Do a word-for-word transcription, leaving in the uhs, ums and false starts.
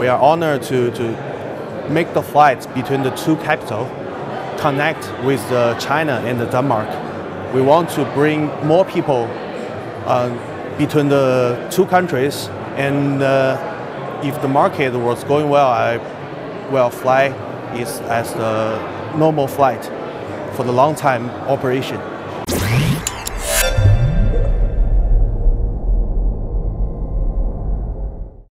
we are honored to, to make the flights between the two capitals connect with uh, China and the Denmark. We want to bring more people uh, between the two countries, and uh, if the market was going well, I will fly is as the normal flight for the long time operation.